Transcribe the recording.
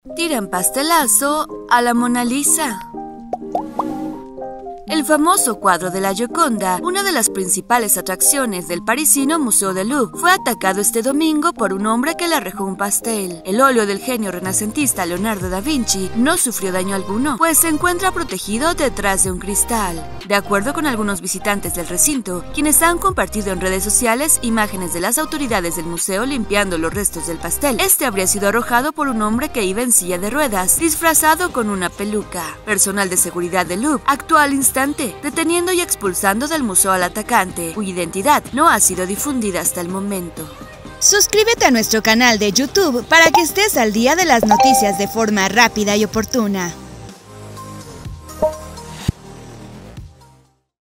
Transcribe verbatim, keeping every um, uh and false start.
Tiran pastelazo a la Mona Lisa. El famoso cuadro de la Gioconda, una de las principales atracciones del parisino Museo del Louvre, fue atacado este domingo por un hombre que le arrojó un pastel. El óleo del genio renacentista Leonardo da Vinci no sufrió daño alguno, pues se encuentra protegido detrás de un cristal. De acuerdo con algunos visitantes del recinto, quienes han compartido en redes sociales imágenes de las autoridades del museo limpiando los restos del pastel, este habría sido arrojado por un hombre que iba en silla de ruedas, disfrazado con una peluca. Personal de seguridad del Louvre actuó al instante, deteniendo y expulsando del museo al atacante, cuya identidad no ha sido difundida hasta el momento. Suscríbete a nuestro canal de YouTube para que estés al día de las noticias de forma rápida y oportuna.